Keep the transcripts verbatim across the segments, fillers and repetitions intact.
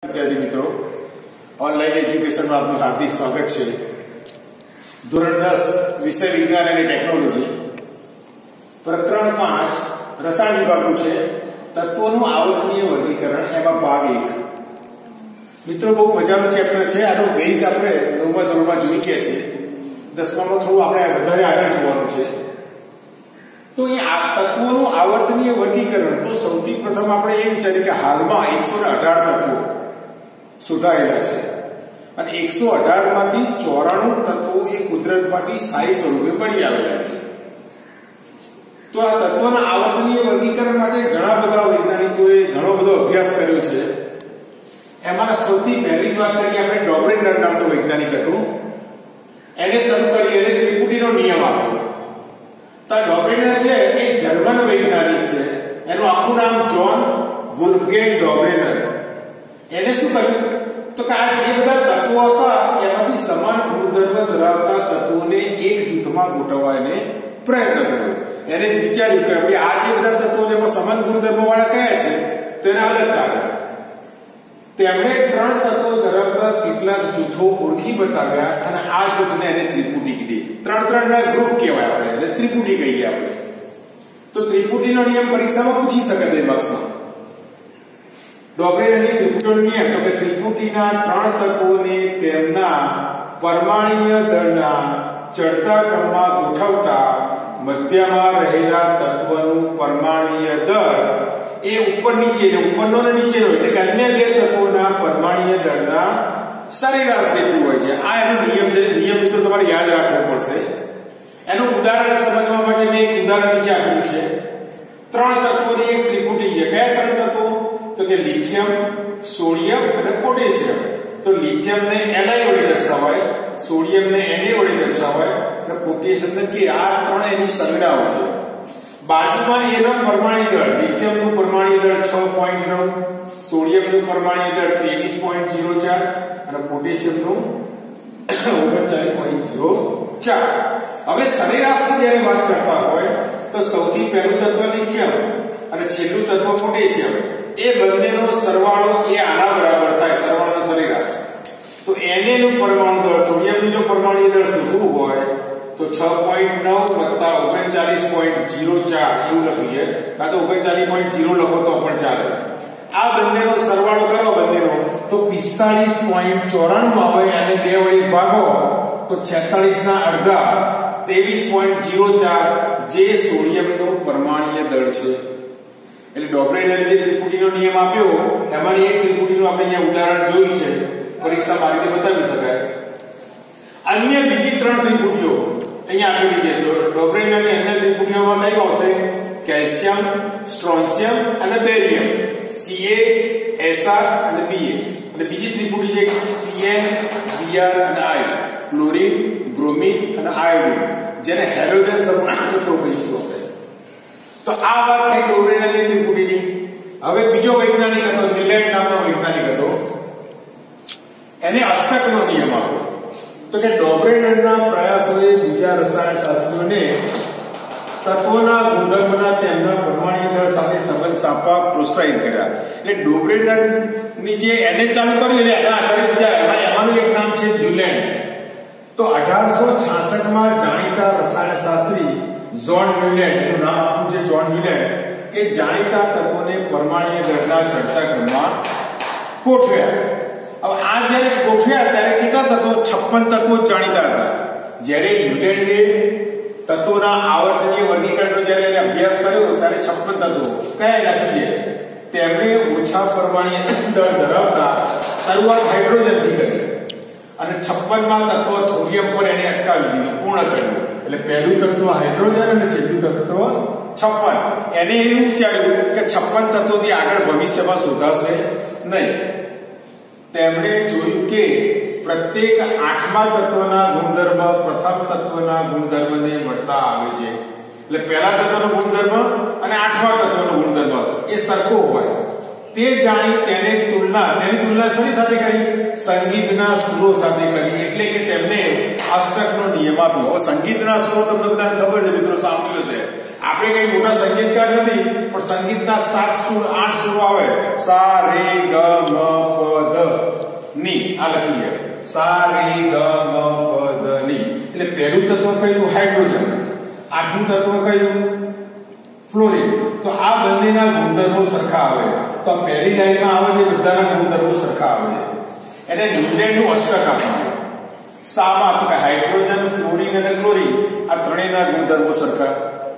विद्यार्थी मित्रों, online education में आपનું હાર્દિક સ્વાગત છે। ધોરણ દસ વિષય વિજ્ઞાન અને ટેકનોલોજી પ્રકરણ પાંચ રસાયણ વિભાગનું છે। તત્વોનું આવર્તનીય વર્ગીકરણ એમાં ભાગ એક। મિત્રો બહુ મજાનું ચેપ્ટર છે। આનો બેઝ આપણે નવમા ધોરણમાં જોઈ ગયા છે। દસમામાં થોડું આપણે વધારે આગળ જોવાનું છે। તો એ તત્વોનું આવર્તનીય વર્ગીકરણ તો સૌથી પ્રથમ આપણે એ વિચારીએ કે હાલમાં એકસો અઢાર તત્વો શોધાયેલા છે અને એકસો અઢાર માંથી ચોરાણું તત્વો એ કુદરતમાંથી સ્થાયી સ્વરૂપે મળી આવેલા છે। તો આ તત્વોના આવર્તનીય વર્ગીકરણ માટે ઘણા બધા વૈજ્ઞાનિકોએ ઘણો બધો અભ્યાસ કર્યો છે। એમાં સૌથી પહેલી જ વાત કરીએ આપણે ડોબ્રેનર નામનો વૈજ્ઞાનિક હતો। એને શરૂ કરી અને ત્રિપુટીનો નિયમ આપ્યો। તો ડોબ્રેનર છે એ જર્મન વૈજ્ઞાનિક છે। એનું આખું નામ જોન વુલ્ફગેંગ ડોબ્રેનર। એને શું કહ્યું તો કે આ જે બધા તત્વો હતા એમાંથી સમાન ગુણધર્મ ધરાવતા તત્વોને એક જૂથમાં ગોઠવવાનો પ્રયત્ન કર્યો। એને વિચાર્યું કે ભાઈ આ જે બધા તત્વો જેમાં સમાન ગુણધર્મ વાળા કયા છે તો એને અલગ કાઢ્યા। તેમણે ત્રણ તત્વો ધરાવતા કેટલાક જૂથો ઓળખી બતાવ્યા અને આ જૂથને એને ત્રિપુટી કીધી। ત્રણ ત્રણ ના ગ્રુપ કહેવાય આપણે એટલે ત્રિપુટી કહીએ આપણે। તો ત્રિપુટીનો નિયમ પરીક્ષામાં પૂછી શકે બે માર્ક્સમાં। ડોબ્રેનરની ત્રિપુટીનો નિયમ તો કે ત્રિપુટીના ત્રણ તત્વોને તેમના પરમાણુય દળના ચડતા ક્રમમાં ગોઠવતા મધ્યમાં રહેલા તત્વનું પરમાણુય દળ એ ઉપર નીચે ને ઉપરનો ને નીચેનો એટલે કે અન્ય બે તત્વોના પરમાણુય દળના સરેરાશ જેટલું હોય છે। આ એનો નિયમ છે। નિયમ મિત્રો તમારે યાદ રાખવો પડશે। એનું ઉદાહરણ સમજવા માટે મેં એક ઉદાહરણ નીચે આપ્યું છે। ત્રણ તત્વોની એક ત્રિપુટી છે। કયા ત્રણ તત્વો તો કે લિથિયમ, સોડિયમ અને પોટેશિયમ। તો લિથિયમ ને Ni વડે દર્શાવાય, સોડિયમ ને Na વડે દર્શાવાય અને પોટેશિયમ ને K। આ ત્રણ એની સંજ્ઞાઓ છે। બાજુમાં એના પરમાણુ દળ લિથિયમનું પરમાણુ દળ છ પોઈન્ટ નવ, સોડિયમનું પરમાણુ દળ ત્રેવીસ પોઈન્ટ ઝીરો ચાર અને પોટેશિયમનું ઓગણચાલીસ પોઈન્ટ ઝીરો ચાર। હવે સરેરાશની જ્યારે વાત કરતા હોય તો સૌથી પહેલું તત્વ લિથિયમ અને છેલ્લું તત્વ પોટેશિયમ એ બંનેનો સરવાળો એ આના બરાબર થાય, સરવાળોનો સરેરાશ। તો Na નું પરમાણુ દળ સોડિયમનું જો પરમાણુ દળ શોધવું હોય તો છ પોઈન્ટ નવ વત્તા ઓગણચાલીસ પોઈન્ટ ઝીરો ચાર એવું લખીએ, કાં તો ઓગણચાલીસ પોઈન્ટ ઝીરો લખો તો પણ ચાલે। આ બંનેનો સરવાળો કરો બંનેનો તો પિસ્તાલીસ પોઈન્ટ ચોરાણું આવે અને બે વડે ભાગો તો છેતાલીસ ના અડધા ત્રેવીસ પોઈન્ટ ઝીરો ચાર જે સોડિયમનું પરમાણુય દળ છે। એટલે ડોબ્રેનરે જે ત્રિપુટીનો નિયમ આપ્યો એમાંની એક ત્રિપુટીનું આપણે અહીંયા ઉદાહરણ જોયું છે। પરીક્ષામાં આ રીતે બતાવી શકાય। અન્ય બીજી ત્રણ ત્રિપુટીઓ અહીંયા આપેલી છે। ડોબ્રેનરની અન્ય ત્રિપુટીઓમાં કઈ આવશે? કેલ્શિયમ, સ્ટ્રોન્શિયમ અને બેરિયમ, Ca, Sr અને Ba। અને બીજી ત્રિપુટી છે Cn, Br અને I, ક્લોરીન, બ્રોમિન અને આયોડિન, જેને હેલોજન સમૂહના તત્વો કહીશું આપણે। તો આ વાત થઈ ડોબ્રેનરની ત્રિપુટીની। હવે બીજો વૈજ્ઞાનિક હતો ન્યુલેન્ડ નામનો વૈજ્ઞાનિક હતો। એને અષ્ટકનો નિયમ આપ્યો। તો કે ડોબ્રેનરના પ્રયાસોએ બીજા રસાયણશાસ્ત્રીઓને તત્વોના ગુણધર્મના તેમના પરમાણુ દળ સાથે સંબંધ સ્થાપવા પ્રોત્સાહિત કર્યા। એટલે ડોબ્રેનરની જે એને ચાલુ કર્યું એટલે એના આધારે બીજા એમાંનું એક નામ છે ન્યુલેન્ડ। તો અઢારસો છાસઠ માં જાણીતા રસાયણશાસ્ત્રી જોન ન્યુલેન્ડ, એનું નામ આપ્યું છે જોન ન્યુલેન્ડ, કે જાણીતા તત્વોને પરમાણુ દળના ચડતા ક્રમમાં ગોઠવ્યા। હવે આ જ્યારે ગોઠવ્યા ત્યારે કેટલા તત્વો? છપ્પન તત્વો જાણીતા હતા। જ્યારે ન્યુલેન્ડે તત્વોના આવર્તનીય વર્ગીકરણનો જ્યારે એને અભ્યાસ કર્યો ત્યારે છપ્પન તત્વો કયા લખીએ? તેમણે ઓછા પરમાણુ દળ ધરાવતા શરૂઆત હાઇડ્રોજનથી કરી અને છપ્પન માં તત્વ થોરિયમ પર એને અટકાવી દીધું, પૂર્ણ કર્યું। એટલે પહેલું તત્વ હાઇડ્રોજન અને છેલ્લું તત્વ છપ્પન। એને એવું વિચાર્યું કે છપ્પન તત્વોથી આગળ ભવિષ્યમાં શોધાશે નહીં। તેમણે જોયું કે પ્રત્યેક આઠમા તત્વના ગુણધર્મ પ્રથમ તત્વના ગુણધર્મને મળતા આવે છે। એટલે પહેલા તત્વનો ગુણધર્મ અને આઠમા તત્વનો ગુણધર્મ એ સરખો હોય। તે જાણી તેને તુલના તેની તુલના શેની સાથે કરી? સંગીતના સુરો સાથે કરી। એટલે કે તેમને અષ્ટકનો નિયમ આપ્યો। હવે સંગીતના સુરો તમને બધાને ખબર છે મિત્રો, સાંભળ્યું છે। આપણે કઈ મોટા સંગીતકાર નથી પણ સંગીતના સાત સુર આઠ સુરો આવે, સા રે ગ મ પ ધ આ લખીએ સા રે ગ મ પ ધ ની એટલે પહેલું તત્વ કયું હાઇડ્રોજન આઠમું તત્વ કયું ફ્લોરિન તો આ બંનેના ગુણધર્મો સરખા આવે તો પહેલી લાઈનમાં આવે છે બધાના ગુણધર્મો સરખા આવે એને ન્યુટનનું અષ્ટક આપવામાં સામાં તો કે હાઇડ્રોજન ફ્લોરિન અને ક્લોરિન આ ત્રણેયના ગુણધર્મો સરખા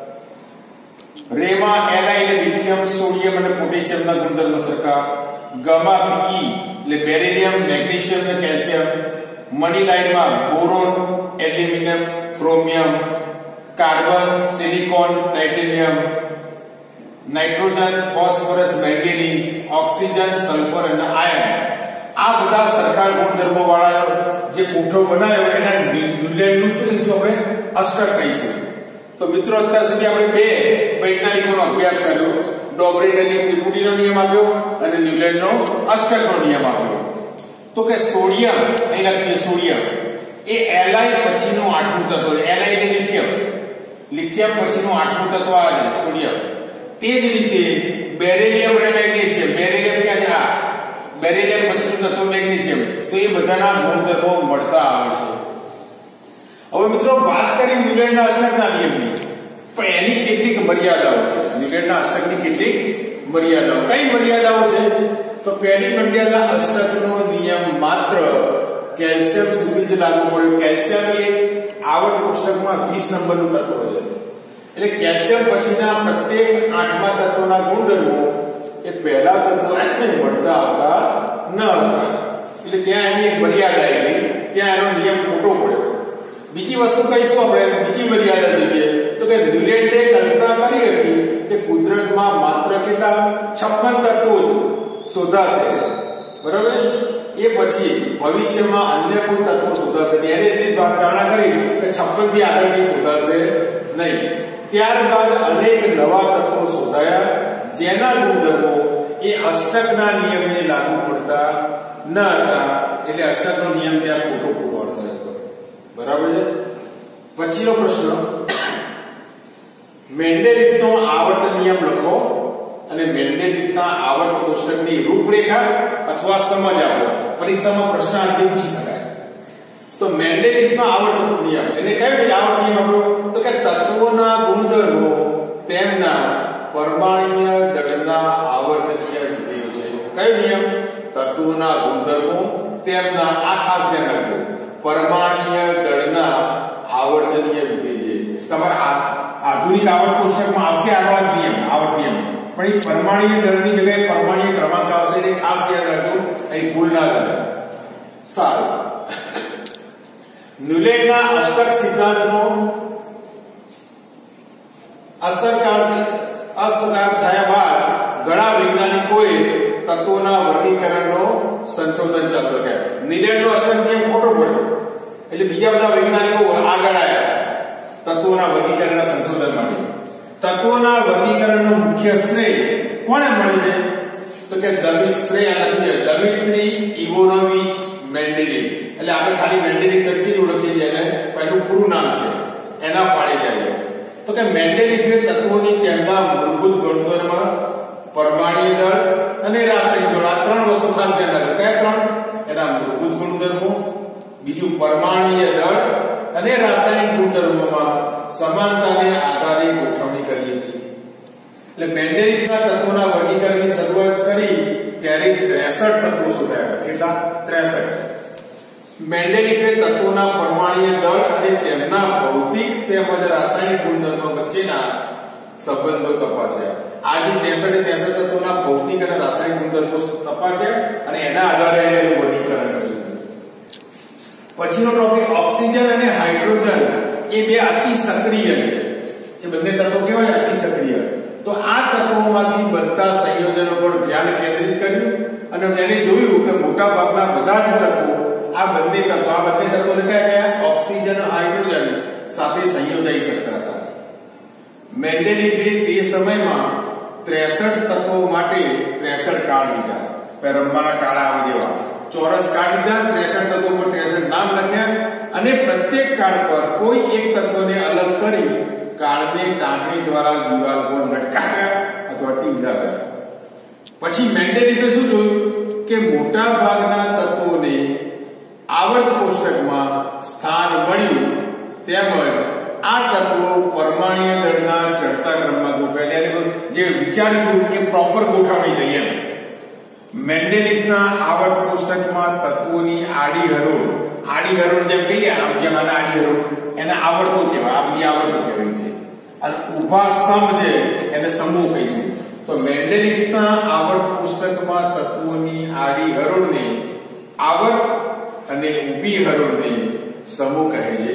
રેમાં એલઆઈ એટલે લિથિયમ સોડિયમ અને પોટેશિયમના ગુણધર્મો સરખા ગમા પી એટલે બેરિલિયમ મેગ્નેશિયમ અને કેલ્શિયમ મણી લાઈનમાં boron aluminium chromium carbon silicon titanium nitrogen phosphorus manganese oxygen sulphur અને આયર્ન આ બધા સરખા ગુણધર્મો વાળા જે કોઠો બનાવ્યો એના ન્યુટનનું શું કહીશું આપણે અષ્ટક કહીશું તો મિત્રો અત્યાર સુધી આપણે બે વૈજ્ઞાનિકોનો અભ્યાસ કર્યો ડોબરેનની ત્રિપુટીનો નિયમ આપ્યો અને ન્યુટનનો અષ્ટકનો નિયમ આપ્યો તો કે સોડિયમ અહીં લખીએ સોડિયમ એ એલાઈ પછીનું આઠમું તત્વ એલાઈ એટલે લિથિયમ લિથિયમ પછીનું આઠમું તત્વ આવે છે સોડિયમ તે જ રીતે બેરિલિયમ અને મેગ્નેશિયમ બેરિલિયમ ક્યાં છે આ બેરિલિયમ પછીનું તત્વ મેગ્નેશિયમ તો એ બધાના ગુણધર્મો મળતા આવે છે હવે મિત્રો વાત કરી ન્યુટનના અષ્ટકના નિયમની પણ એની કેટલીક મર્યાદાઓ છે ન્યુટનના અષ્ટકની કેટલીક મર્યાદાઓ કઈ મર્યાદાઓ છે તો પહેલી મર્યાદા અષ્ટકનો નિયમ માત્ર કેલ્શિયમ સુધી જ લાગુ પડ્યો કેલ્શિયમ એ આવર્ત કોષ્ટકમાં વીસ નંબરનું તત્વ છે એટલે કેલ્શિયમ પછીના પ્રત્યેક આઠમા તત્વના ગુણધર્મો એ પહેલા તત્વને મળતા આવતા ન હતા એટલે ત્યાં એની એક મર્યાદા આવી ત્યાં એનો નિયમ ખોટો પડ્યો બીજી વસ્તુ કહીશું આપણે બીજી મર્યાદા જોઈએ તો કે ન્યુટને કલ્પના કરી હતી કે કુદરતમાં માત્ર કેટલા છપ્પન તત્વો જ શોધાશે બરાબર એ પછી ભવિષ્યમાં અન્ય કોઈ તત્વો શોધાશે એને એટલી ધારણા કરી કે છપ્પન થી આગળ કંઈ શોધાશે નહીં ત્યારબાદ અનેક નવા તત્વો શોધાયા જેના ગુણધર્મો એ અષ્ટકના નિયમને લાગુ પડતા ન હતા એટલે અષ્ટકનો નિયમ ત્યાં ખોટો પુરવાર થયો બરાબર છે પછીનો પ્રશ્ન મેન્ડેલિવનો આવર્ત નિયમ લખો અને મેન્ડેલિવના આવર્ત કોષ્ટકની રૂપરેખા અથવા સમજ આપો પરીક્ષામાં પ્રશ્ન આથી પૂછી શકાય તો મેન્ડેલિવનો આવર્ત નિયમ એને કયો આવર્ત નિયમ આપણો તો કે તત્વોના ગુણધર્મો તેમના પરમાણ્વીય દળના આવર્તનીય વિધેયો છે કયો નિયમ તત્વોના ગુણધર્મો તેમના આ ખાસ ધ્યાન રાખજો પરમાણ્વીય દળના આવર્તનીય વિધેય છે તમારા આધુનિક આવર્ત કોષ્ટકમાં આવશે આગળ નિયમ આવર્ત નિયમ પણ એ પરમાણ્વીય દળની જગ્યાએ પરમાણ્વીય ક્રમાંક આવશે એટલે ખાસ યાદ રાખજો અહીં ભૂલ ના કરે સારું ન્યુટનના અષ્ટક સિદ્ધાંતનો અસરકારક અસ્તકાર થયા બાદ ઘણા વૈજ્ઞાનિકોએ તત્વોના વર્ગીકરણનો સંશોધન ચાલુ રાખ્યા ન્યુટનનો અષ્ટક નિયમ ખોટો પડ્યો એટલે બીજા બધા વૈજ્ઞાનિકો આગળ આવ્યા તત્વોના વર્ગીકરણના સંશોધન માટે તત્વોના વર્ગીકરણનો મુખ્ય શ્રેય કોને મળે છે તો કે દમિત્રી શ્રેય લખીએ દમિત્રી ઇવોનોવિચ મેન્ડેલિવ એટલે આપણે ખાલી મેન્ડેલિવ તરીકે જ ઓળખીએ છીએ એને એનું પૂરું નામ છે એના ફાળે જાય તો કે મેન્ડેલિવે તત્વોની તેમના મૂળભૂત ગુણધર્મ પરમાણ્વીય દળ અને રાસાયણિક દળ આ ત્રણ વસ્તુ ખાસ ધ્યાન રાખો કયા ત્રણ એના મૂળભૂત ગુણધર્મો બીજું પરમાણ્વીય દળ અને રાસાયણિક ગુણધર્મોમાં સમાનતાને આધારે ગોઠવણી કરી હતી એટલે મેન્ડેલિવના તત્વોના વર્ગીકરણની શરૂઆત કરી ત્યારે ત્રેસઠ તત્વો શોધાયા કેટલા ત્રેસઠ મેન્ડેલિવે તત્વોના પરમાણ્વીય દળ અને તેમના ભૌતિક તેમજ રાસાયણિક ગુણધર્મો વચ્ચેના સંબંધો તપાસ્યા આ જે ત્રેસઠ ત્રેસઠ તત્વોના ભૌતિક અને રાસાયણિક ગુણધર્મો તપાસ્યા અને એના આધારે એનું વર્ગીકરણ કર્યું પછીનો ટોપિક ઓક્સિજન અને હાઇડ્રોજન એ બે અતિ સક્રિય છે એ બંને તત્વો કેવાય અતિ સક્રિય તો આ તત્વોમાંથી બનતા સંયોજનો પર ધ્યાન કેન્દ્રિત કર્યું અને તેને જોયું કે મોટા ભાગના બધા જ તત્વો આ બંને તત્વો આ બંને તત્વોને કયા કયા ઓક્સિજન હાઇડ્રોજન સાથે સંયોજાઈ શકતા હતા મેન્ડેલિવે તે સમયમાં ત્રેસઠ તત્વો માટે ત્રેસઠ કાર્ડ લીધા પેરમ્બાના કાળા આવે જેવા ચોરસ કાર્ડ લીધા ત્રેસઠ તત્વો પર ત્રેસઠ નામ લખ્યા અને પ્રત્યેક કાર્ડ પર કોઈ એક તત્વને અલગ કરી કાર્ડને ટાંકણી દ્વારા દિવાલ પર લટકાવ્યા અથવા ટીંગાવ્યા પછી મેન્ડેલિવે શું જોયું કે મોટા ભાગના તત્વોને આવર્ત કોષ્ટકમાં સ્થાન મળ્યું તેમજ આ તત્વો પરમાણ્વીય દળના ચડતા ક્રમમાં ગોઠવાયેલા, જે વિચાર્યું એ પ્રોપર ગોઠવણી થઈ એમ. મેન્ડેલિફના આવર્ત કોષ્ટકમાં તત્વોની આડી હરોળ, આડી હરોળ જેમ કહીએ આમ જેમ આને આડી હરોળ એને આવર્તો કહેવાય, આ બધી આવર્તો કહેવાય. અને ઊભા સ્તંભ છે એને સમૂહ કહીશું. તો મેન્ડેલિફના આવર્ત કોષ્ટકમાં તત્વોની આડી હરોળને આવર્ત અને ઊભી હરોળને સમૂહ કહે છે.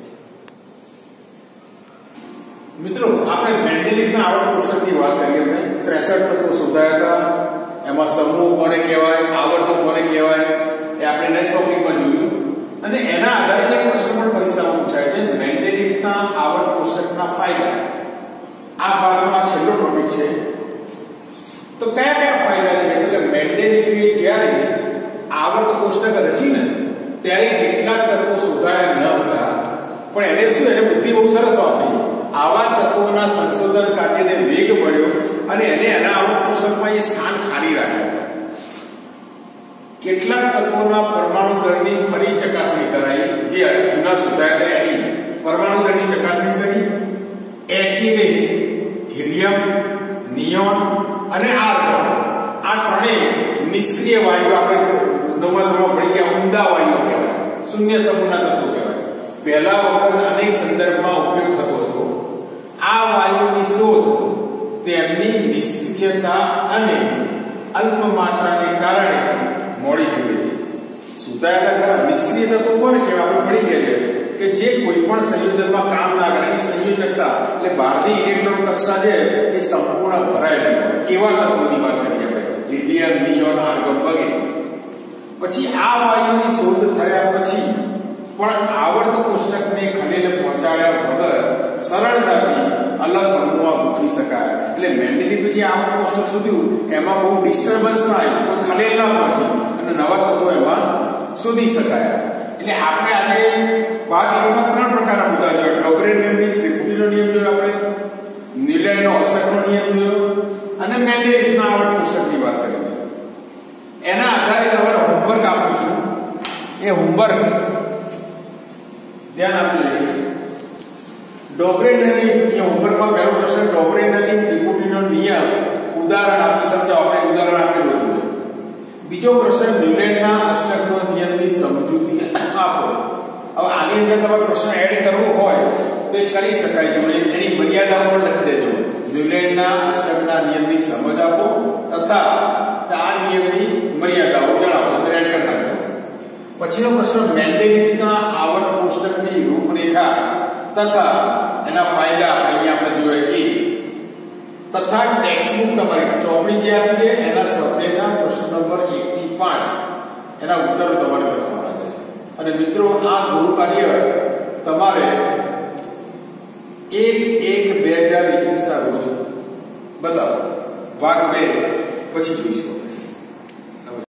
મિત્રો આપણે મેન્ડેલિફના આવર્ત કોષ્ટકની વાત કરીએ. અમે ત્રેસઠ તત્વો શોધાયા હતા. એમાં સમૂહ કોને કહેવાય, આવર્તો કોને કહેવાય એ આપણે નેક્સ્ટ ટોપિકમાં જોયું. અને એના આધારે એક પ્રશ્ન પણ પરીક્ષામાં પૂછાય છે, મેન્ડેલિફના આવર્ત કોષ્ટકના ફાયદા. આ ભાગનો આ છેલ્લો ટોપિક છે. તો કયા કયા ફાયદા છે? એટલે મેન્ડેલિફે જ્યારે આવર્ત કોષ્ટક રચીને ત્યારે કેટલાક તત્વો શોધાયા ન હતા, પણ એને શું, એને બુદ્ધિ બહુ સરસ વાપરી. આવા તત્વોના સંશોધન કાર્યને વેગ મળ્યો અને એને એના આવર્ત કોષ્ટકમાં એ સ્થાન ખાલી રાખ્યા હતા. કેટલાક તત્વોના પરમાણુ દળની ફરી ચકાસણી કરાઈ, જે જૂના શોધાયા હતા એની પરમાણુ દળની ચકાસણી કરી. એચિને, હિલિયમ, નિયોન અને આર્ગોન આ ત્રણેય નિષ્ક્રિય વાયુઓ આપણે નવમા ધોરણમાં ભણી ગયા ઊંડા વાયુઓ કહેવાય, શૂન્ય સમૂહના તત્વો કહેવાય. પહેલા વખત અનેક સંદર્ભમાં ઉપયોગ થતો હતો. આ વાયુઓની શોધ તેમની નિષ્ક્રિયતા અને અલ્પ માત્રાને કારણે મોડી થઈ હતી. સુધાયા ખરા નિષ્ક્રિય તત્વો કોને કહેવાય? આપણે ભણી ગયા કે જે કોઈ પણ સંયોજનમાં કામ ના કરે, એની સંયોજકતા એટલે બહારની ઇલેક્ટ્રોન કક્ષા છે એ સંપૂર્ણ ભરાયેલી હોય એવા તત્વોની વાત કરીએ આપણે. લિથિયમ, નિયોન, આર્ગોન વગેરે. પછી આ વાયુની શોધ થયા પછી પણ આવર્ત કોષ્ટકને ખલેલ પહોંચાડ્યા વગર સરળતાથી અલગ સમૂહમાં ગોઠવી શકાય. એટલે મેન્ડેલિફે જે આવર્ત કોષ્ટક શોધ્યું એમાં બહુ ડિસ્ટર્બન્સ ના આવ્યું, કોઈ ખલેલ ના પહોંચી અને નવા તત્વો એમાં શોધી શકાય. એટલે આપણે આજે ભાગ એકમાં ત્રણ પ્રકારના મુદ્દા જોયા. ડોબરેન નિયમની ત્રિપુટીનો નિયમ જોયો આપણે, ન્યુલેન્ડનો ઓસ્ટકનો નિયમ જોયો અને મેન્ડેલિફના આવર્ત કોષ્ટકની વાત કરી. એના આધારે તમારે હોમવર્ક આપું છું. એ હોમવર્ક ધ્યાન આપજો. ડોબરેનની એ હોમવર્કમાં પહેલો પ્રશ્ન ડોબરેનની ત્રિપુટીનો નિયમ ઉદાહરણ આપી સમજાવો. આપણે ઉદાહરણ આપેલું હતું. બીજો પ્રશ્ન ન્યુલેન્ડના અષ્ટકનો નિયમની સમજૂતી આપો. હવે આની અંદર તમારે પ્રશ્ન એડ કરવો હોય તો એ કરી શકાય. જોડે એની મર્યાદાઓ પણ લખી દેજો. ન્યુલેન્ડના અષ્ટકના નિયમની સમજ આપો તથા આ નિયમની મર્યાદાઓ જણાવો, અંદર એડ કરી નાખજો. પછીનો પ્રશ્ન મેન્ડેલિફના આવર્ત કોષ્ટકની રૂપરેખા તથા એના ફાયદા આપણે અહીંયા આપણે જોયા એ તથા ટેક્સ્ટબુક તમારી ચોપડી જે આપી છે એના સ્વાધ્યાયના પ્રશ્ન નંબર એક થી પાંચ એના ઉત્તરો તમારે લખવાના છે. અને મિત્રો આ ગૃહ કાર્ય તમારે એક એક બે હજાર એકવીસ ના રોજ બતાવો. ભાગ બે પછી જોઈશું.